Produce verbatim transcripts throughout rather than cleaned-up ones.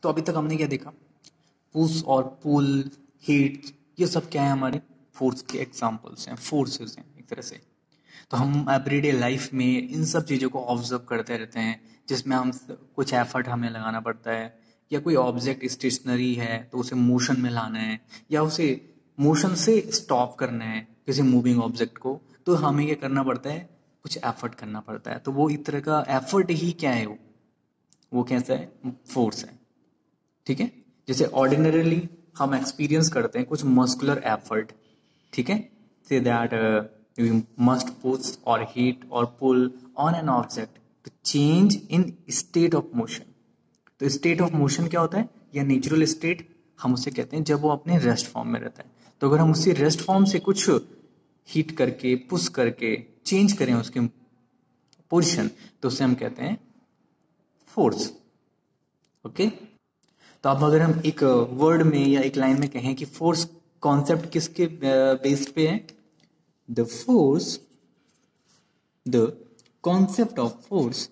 तो अभी तक हमने क्या देखा, पुश और पुल, हीट, ये सब क्या है, हमारे फोर्स के एग्जांपल्स हैं, फोर्सेस हैं एक तरह से। तो हम एवरीडे लाइफ में इन सब चीज़ों को ऑब्जर्व करते रहते हैं, जिसमें हम कुछ एफर्ट हमें लगाना पड़ता है, या कोई ऑब्जेक्ट स्टेशनरी है तो उसे मोशन में लाना है, या उसे मोशन से स्टॉप करना है किसी मूविंग ऑब्जेक्ट को, तो हमें क्या करना पड़ता है, कुछ एफर्ट करना पड़ता है। तो वो एक तरह का एफर्ट ही क्या है, वो वो कैसा है, फोर्स है। ठीक है, जैसे ऑर्डिनरीली हम एक्सपीरियंस करते हैं कुछ मस्कुलर एफर्ट, ठीक है, say that you must push और हीट और pull on an object to change in state of motion. तो स्टेट ऑफ मोशन क्या होता है, या नेचुरल स्टेट हम उसे कहते हैं जब वो अपने रेस्ट फॉर्म में रहता है। तो अगर हम उसी रेस्ट फॉर्म से कुछ हीट करके, पुश करके चेंज करें उसके पोजीशन, तो उसे हम कहते हैं फोर्स। ओके, तो अब अगर हम एक वर्ड में या एक लाइन में कहें कि फोर्स कॉन्सेप्ट किसके बेस्ड पे है, the force, the concept of force,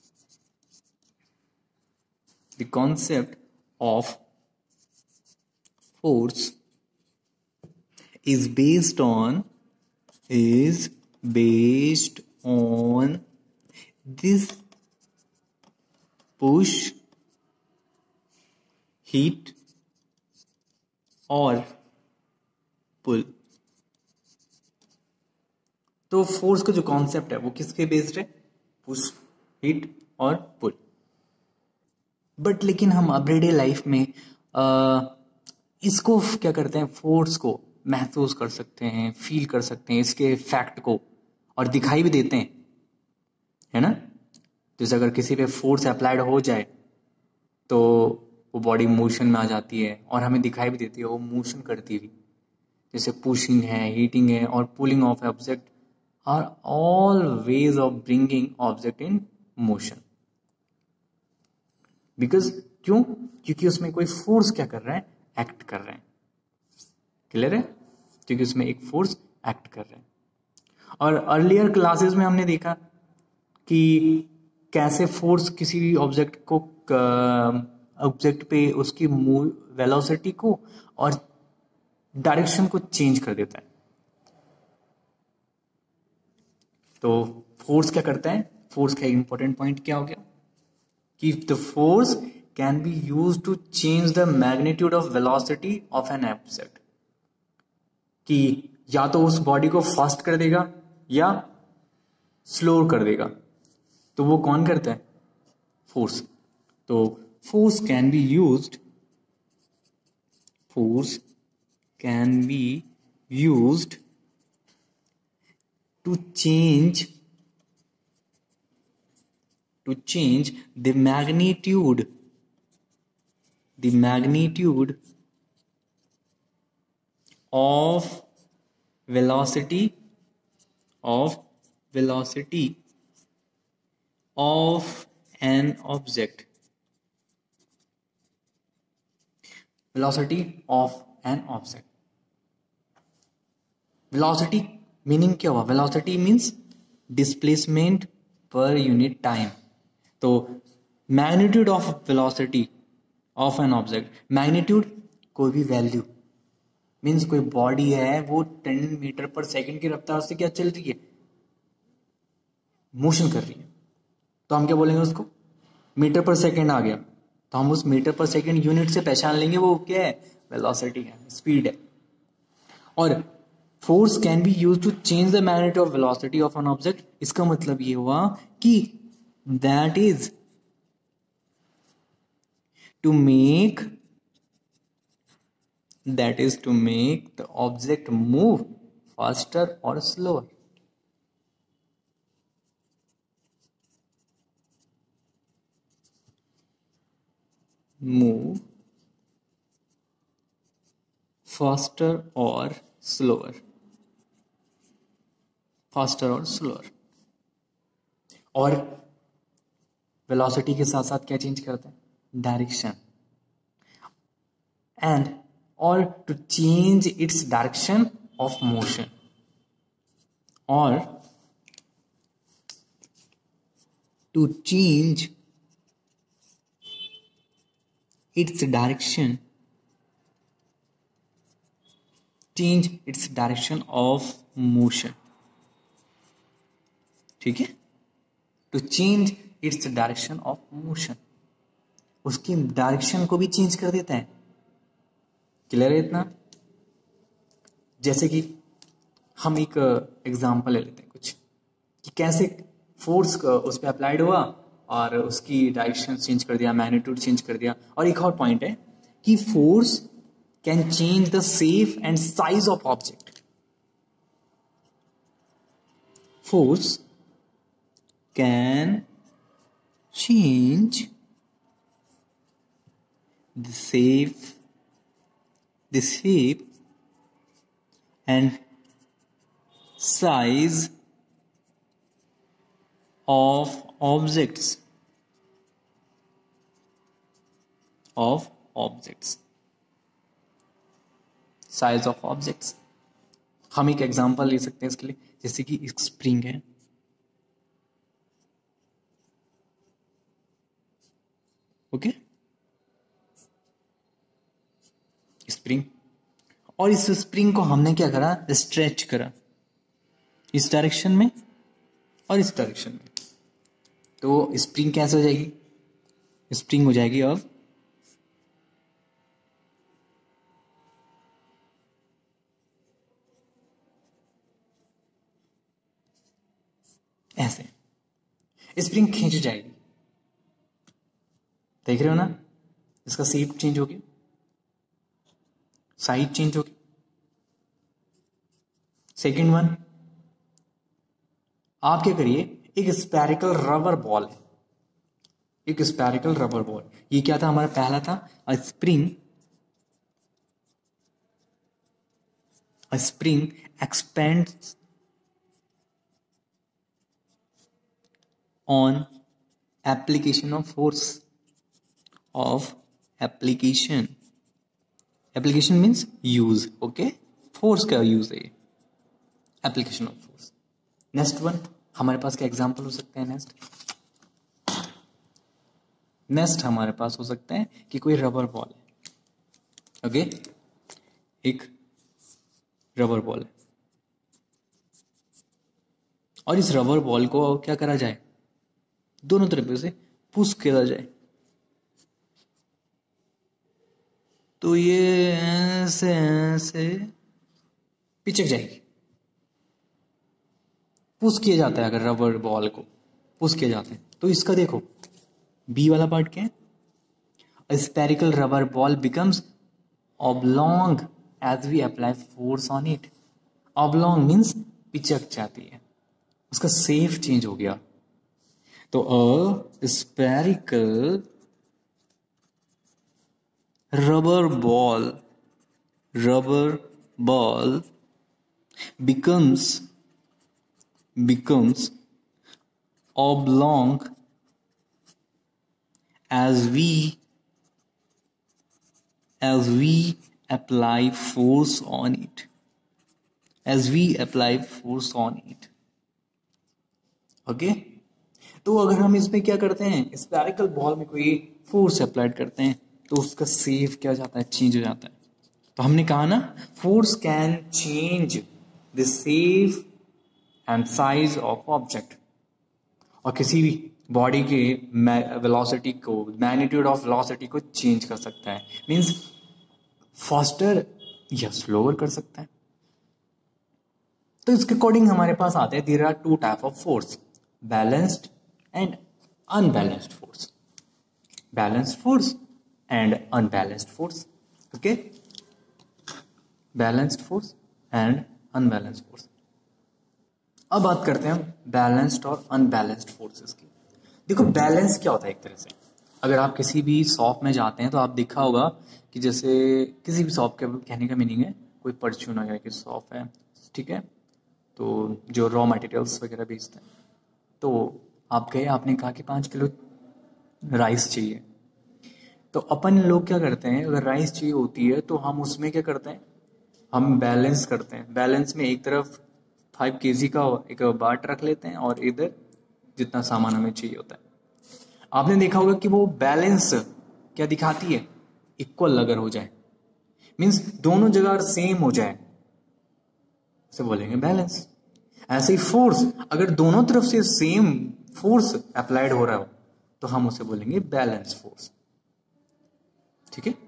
the concept of force is based on is based on this push, heat और pull। तो फोर्स का जो कॉन्सेप्ट है वो किसके बेस्ड है, पुश, हीट और पुल। बट लेकिन हम एवरीडे लाइफ में आ, इसको क्या करते हैं, फोर्स को महसूस कर सकते हैं, फील कर सकते हैं इसके फैक्ट को, और दिखाई भी देते हैं, है ना। जैसे अगर किसी पे फोर्स अप्लाइड हो जाए तो वो बॉडी मोशन में आ जाती है और हमें दिखाई भी देती है वो मोशन करती हुई। जैसे पुशिंग है, हीटिंग है और pulling of object are all ways of bringing object in motion. Because क्यों, क्योंकि उसमें कोई फोर्स क्या कर रहा है, एक्ट कर रहे हैं। क्लियर है, क्योंकि उसमें एक फोर्स एक्ट कर रहे हैं। और अर्लियर क्लासेस में हमने देखा कि कैसे फोर्स किसी भी ऑब्जेक्ट को, ऑब्जेक्ट पे उसकी वेलोसिटी को और डायरेक्शन को चेंज कर देता है। तो फोर्स क्या करता है, फोर्स का इंपॉर्टेंट पॉइंट क्या हो गया कि the force can be used to change the magnitude of velocity of an object, कि या तो उस बॉडी को फास्ट कर देगा या स्लो कर देगा। तो वो कौन करता है, फोर्स। तो force can be used, force can be used to change to change the magnitude the magnitude of velocity of velocity of an object, velocity of an object। velocity meaning क्या हुआ, velocity means displacement per unit time. तो magnitude of velocity of an object, magnitude कोई भी value, means कोई body है वो ten metre पर second की रफ्तार से क्या चल रही है, मोशन कर रही है, तो हम क्या बोलेंगे उसको, मीटर पर सेकंड आ गया, तो हम उस मीटर पर सेकंड यूनिट से पहचान लेंगे वो क्या है, वेलोसिटी है, स्पीड है। और force can be use to change the magnitude of velocity of an object, इसका मतलब ये हुआ कि that is to make that is to make the object move faster or slower। move faster or slower, faster or slower। और velocity के साथ साथ क्या चेंज करते हैं, direction, and or to change its direction of motion, or to change its direction, change its direction of motion. ठीक है, to change its direction of motion, उसकी डायरेक्शन को भी चेंज कर देता है. क्लियर है इतना? जैसे कि हम एक एग्जांपल ले लेते हैं कुछ कि कैसे फोर्स उस पर अप्लाइड हुआ और उसकी डायरेक्शन चेंज कर दिया, मैग्नीट्यूड चेंज कर दिया. और एक और पॉइंट है कि force can change the shape and size of object. Force can change the shape, the shape and size of objects, of objects, size of objects. हम एक एग्जांपल ले सकते हैं इसके लिए, जैसे कि एक स्प्रिंग है. ओके, स्प्रिंग, और इस स्प्रिंग को हमने क्या करा, स्ट्रेच करा इस डायरेक्शन में और इस डायरेक्शन में. तो स्प्रिंग कैसे हो जाएगी? स्प्रिंग हो जाएगी अब ऐसे, स्प्रिंग खींच जाएगी. देख रहे हो ना, इसका शेप चेंज हो गया, साइज चेंज होगी. सेकंड वन, आप क्या करिए, एक स्पेरिकल रबर बॉल है, एक स्पेरिकल रबर बॉल. ये क्या था हमारा पहला था, a spring, a spring expands on application of force, of application. Application means use. Okay, force का यूज है, application of force. Next one, हमारे पास क्या एग्जांपल हो सकते हैं? नेक्स्ट नेक्स्ट हमारे पास हो सकते हैं कि कोई रबर बॉल है. ओके, एक रबर बॉल है और इस रबर बॉल को क्या करा जाए, दोनों तरफ से पुश किया जाए. तो ये ऐसे ऐसे पिचक जाएगी. पुश किया जाता है, अगर रबर बॉल को पुश किया जाता है तो इसका देखो बी वाला पार्ट क्या है, a spherical rubber ball becomes oblong as we apply force on it. Oblong means पिचक जाती है, उसका शेप चेंज हो गया. तो a spherical rubber ball rubber ball becomes becomes oblong as we as we apply force on it, as we apply force on it. Okay, तो अगर हम इसमें क्या करते हैं, स्पेरिकल बॉल में कोई फोर्स अप्लाइड करते हैं तो उसका शेप क्या हो जाता है, चेंज हो जाता है. तो हमने कहा ना, force can change the shape and size of object. और किसी भी बॉडी के वेलोसिटी को, मैग्नीट्यूड ऑफ वेलोसिटी को चेंज कर सकता है. मींस फास्टर या स्लोअर कर सकता है. तो इसके अकॉर्डिंग हमारे पास आते हैं, there are two type of force, balanced and unbalanced force. Balanced force and unbalanced force. Okay, balanced force and unbalanced force. अब बात करते हैं हम बैलेंस्ड और अनबैलेंस्ड फोर्सेस की. देखो, बैलेंस क्या होता है, एक तरह से अगर आप किसी भी शॉप में जाते हैं तो आप देखा होगा कि जैसे किसी भी शॉप के कहने का मीनिंग है, कोई परचून वगैरह की शॉप है, ठीक है, तो जो रॉ मटेरियल्स वगैरह बेचते हैं. तो आप गए, आपने कहा कि पाँच किलो राइस चाहिए. तो अपन लोग क्या करते हैं, अगर राइस चाहिए होती है तो हम उसमें क्या करते हैं, हम बैलेंस करते हैं. बैलेंस में एक तरफ फाइव केजी का एक बाट रख लेते हैं और इधर जितना सामान हमें चाहिए होता है. आपने देखा होगा कि वो बैलेंस क्या दिखाती है, इक्वल अगर हो जाए, मीन्स दोनों जगह सेम हो जाए, उसे बोलेंगे बैलेंस। ऐसे ही फोर्स, अगर दोनों तरफ से सेम फोर्स अप्लाइड हो रहा हो तो हम उसे बोलेंगे बैलेंस फोर्स। ठीक है,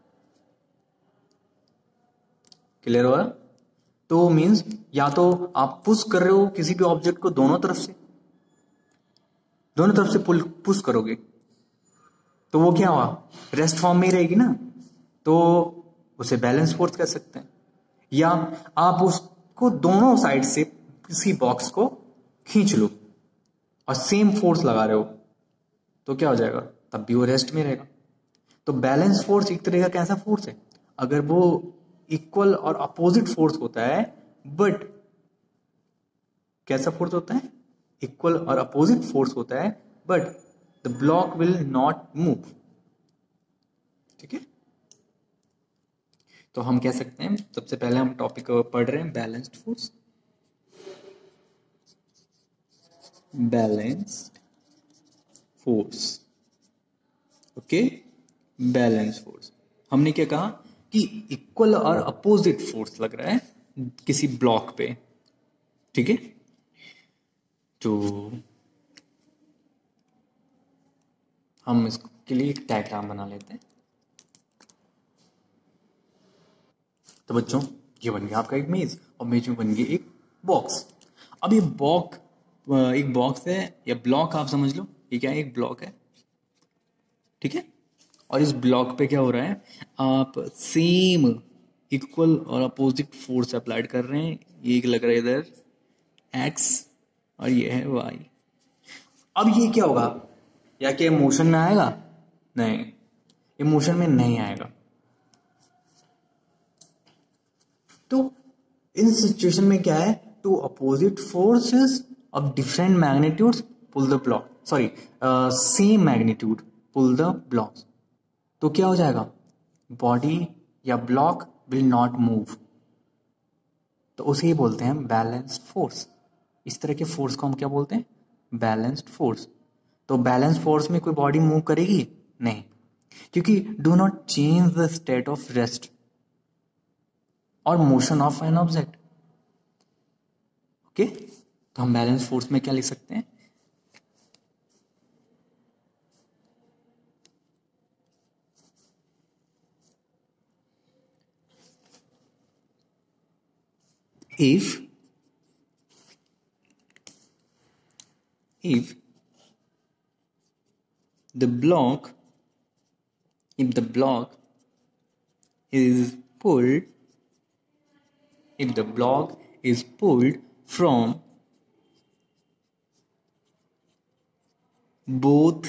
क्लियर हो रहा? तो मीन्स या तो आप पुश कर रहे हो किसी भी ऑब्जेक्ट को दोनों तरफ से, दोनों तरफ से पुल पुश करोगे तो वो क्या हुआ, रेस्ट फॉर्म में ही रहेगी ना, तो उसे बैलेंस फोर्स कह सकते हैं। या आप उसको दोनों साइड से किसी बॉक्स को खींच लो और सेम फोर्स लगा रहे हो तो क्या हो जाएगा, तब भी वो रेस्ट में रहेगा। तो बैलेंस फोर्स एक तरह का कैसा फोर्स है, अगर वो इक्वल और अपोजिट फोर्स होता है, बट कैसा फोर्स होता है, इक्वल और अपोजिट फोर्स होता है, but the block will not move. ठीक है, तो हम कह सकते हैं, सबसे पहले हम टॉपिक पढ़ रहे हैं balanced force. Balanced force, okay, balance force. हमने क्या कहा कि इक्वल और अपोजिट फोर्स लग रहा है किसी ब्लॉक पे। ठीक है, तो हम इसके लिए एक डायग्राम बना लेते हैं। तो बच्चों, ये बन गया आपका एक मेज और मेज में बन गई एक बॉक्स। अब ये बॉक्स एक बॉक्स है या ब्लॉक आप समझ लो, ये क्या है, एक ब्लॉक है। ठीक है, और इस ब्लॉक पे क्या हो रहा है, आप सेम इक्वल और अपोजिट फोर्स अप्लाइड कर रहे हैं। ये लग रहा है इधर एक्स और ये है वाई। अब ये क्या होगा, या क्या मोशन में आएगा, नहीं, ये मोशन में नहीं आएगा। तो इन सिचुएशन में क्या है, two opposite forces of different magnitudes pull the block, sorry same magnitude pull the blocks. तो क्या हो जाएगा, बॉडी या ब्लॉक विल नॉट मूव, तो उसे ही बोलते हैं बैलेंस्ड फोर्स। इस तरह के फोर्स को हम क्या बोलते हैं, बैलेंस्ड फोर्स। तो बैलेंस फोर्स में कोई बॉडी मूव करेगी नहीं, क्योंकि do not change the state of rest और motion of an object. Okay, तो हम बैलेंस फोर्स में क्या लिख सकते हैं, if if the block if the block is pulled if the block is pulled from both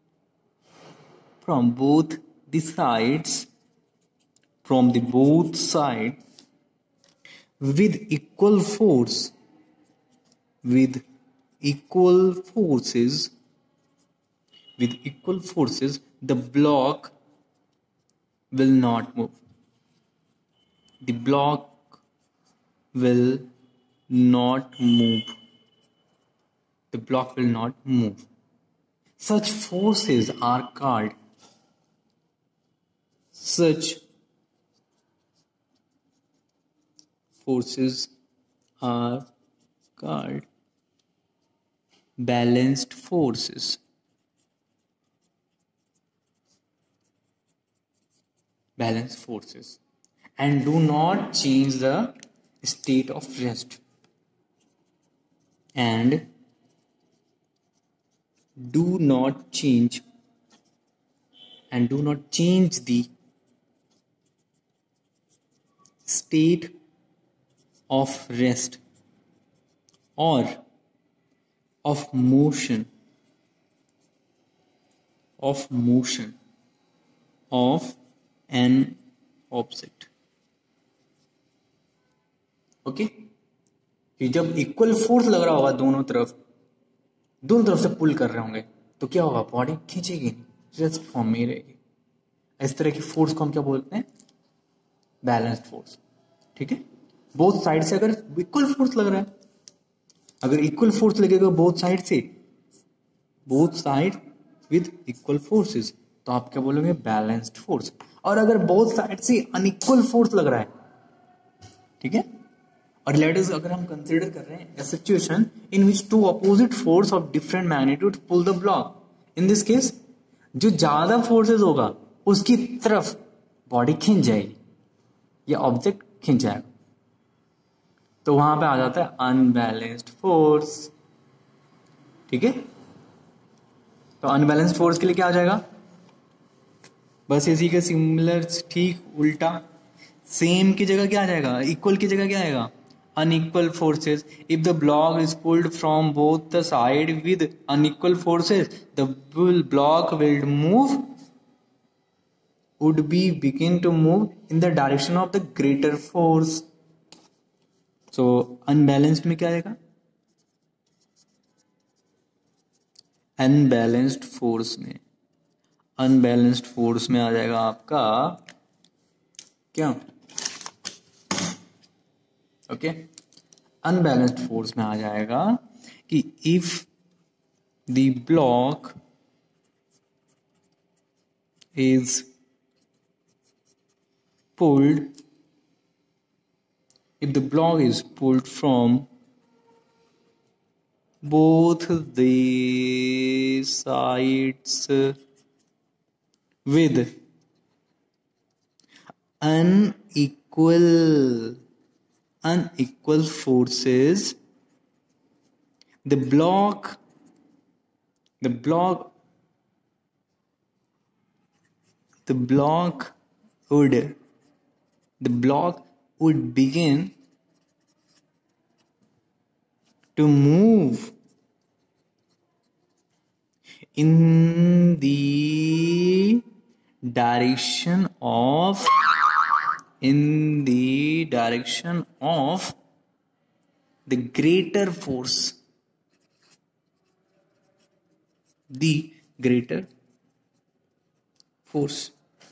from both the sides from the both sides with equal force with equal forces with equal forces the block will not move. The block will not move. The block will not move. Such forces are called such forces are called balanced forces. Balanced forces, and do not change the state of rest, and do not change and do not change the state of rest or of motion of motion of an object. Okay, कि जब equal force लग रहा होगा दोनों तरफ, दोनों तरफ से पुल कर रहे होंगे, तो क्या होगा, बॉडी खींचेगी नहीं, रेस्ट फॉर्म में रहेगी। इस तरह की फोर्स को हम क्या बोलते हैं, बैलेंस्ड फोर्स। ठीक है, बोथ साइड से अगर इक्वल फोर्स लग रहा है, अगर इक्वल फोर्स लगेगा बोथ साइड से, both side with equal forces, तो तो आप क्या बोलोगे? Balanced force. और अगर बोथ साइड से अनइक्वल फोर्स लग रहा है, ठीक है, और लेट अस अगर हम कंसीडर कर रहे हैं a situation in which two opposite force of different magnitude pull the block, in this case जो ज्यादा फोर्सेस होगा उसकी तरफ बॉडी खींच जाएगी या ऑब्जेक्ट खींच जाएगा, तो वहां पे आ जाता है अनबैलेंस्ड फोर्स। ठीक है, तो अनबैलेंस्ड फोर्स के लिए क्या आ जाएगा? बस इसी के सिमिलर, ठीक उल्टा, सेम की जगह क्या आ जाएगा? इक्वल की जगह क्या आएगा? unequal forces. If the block is pulled from both the side with unequal forces, the block will move would be begin to move in the direction of the greater force. So unbalanced में क्या आएगा? unbalanced force में unbalanced force में आ जाएगा आपका क्या? Okay, unbalanced force में आ जाएगा कि if the block is pulled if the block is pulled from both the sides with unequal unequal forces, the block the block the block would the block would begin to move in the direction of in the direction of the greater force, the greater force.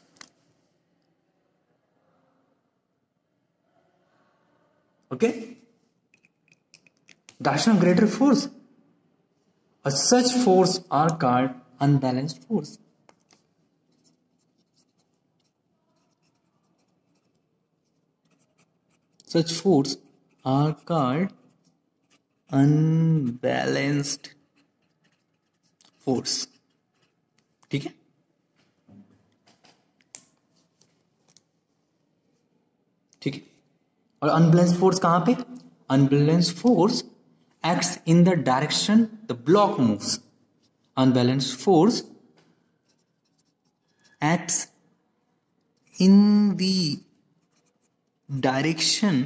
Okay, direction of greater force. A such force are called unbalanced force. Such force are called unbalanced force. ठीक है, ठीक है। और unbalanced force कहां पे? Unbalanced force acts in the direction the block moves. Unbalanced force acts in the direction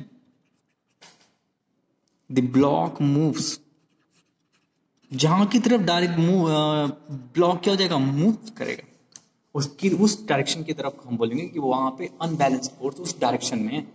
the block moves, जहां की तरफ डायरेक्ट मूव ब्लॉक क्या हो जाएगा? मूव करेगा, उसकी उस डायरेक्शन की तरफ हम बोलेंगे कि वहां पे अनबैलेंस्ड फोर्स उस डायरेक्शन में है।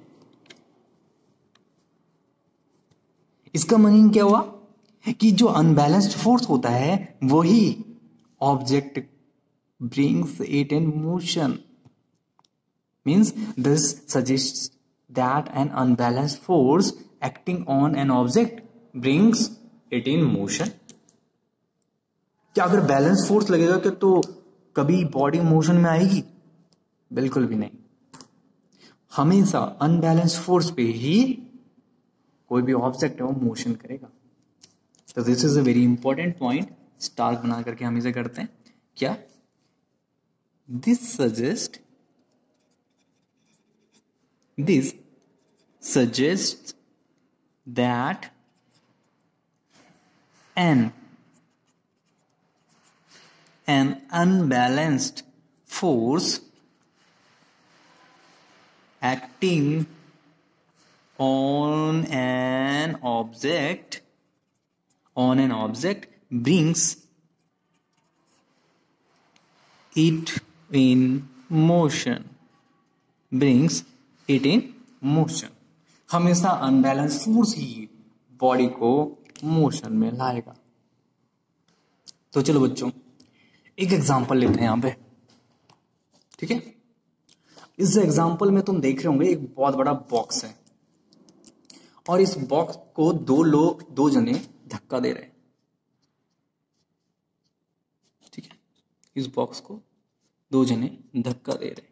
इसका मीनिंग क्या हुआ कि जो अनबैलेंस्ड फोर्स होता है वही object brings it in motion. Means this suggests that an unbalanced force acting on an object brings it in motion. क्या अगर बैलेंस फोर्स लगेगा क्या तो कभी बॉडी मोशन में आएगी? बिल्कुल भी नहीं। हमेशा अनबैलेंस फोर्स पे ही कोई भी ऑब्जेक्ट है वो मोशन करेगा। तो this is a very important point, star बना करके हम इसे करते हैं क्या? This suggest This suggests that an an unbalanced force acting on an object on an object brings it in motion brings it in motion. हमेशा unbalance force ही body को मोशन में लाएगा। तो चलो बच्चों एक एग्जांपल लेते हैं यहां पे, ठीक है। इस एग्जांपल में तुम देख रहे होंगे एक बहुत बड़ा बॉक्स है और इस बॉक्स को दो लोग दो जने धक्का दे रहे हैं, ठीक है। इस बॉक्स को दो जने धक्का दे रहे,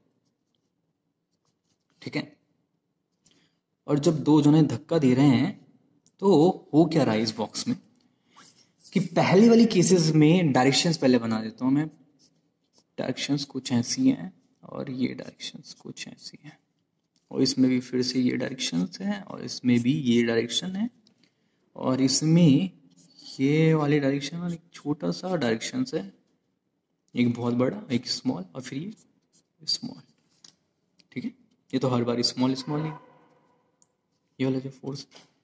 ठीक है। और जब दो जने धक्का दे रहे हैं तो हो क्या रहा है इस बॉक्स में कि पहले वाली केसेस में डायरेक्शंस पहले बना देता हूं मैं। डायरेक्शंस कुछ ऐसी हैं और ये डायरेक्शंस कुछ ऐसी हैं, और इसमें भी फिर से ये डायरेक्शंस हैं और इसमें भी ये डायरेक्शन है, और इसमें ये वाली डायरेक्शन और एक छोटा सा डायरेक्शंस है, एक बहुत बड़ा एक स्मॉल और फिर ये स्मॉल, ठीक है। ये तो हर बार स्मॉल स्मॉल ही, ये वाला जो फोर्स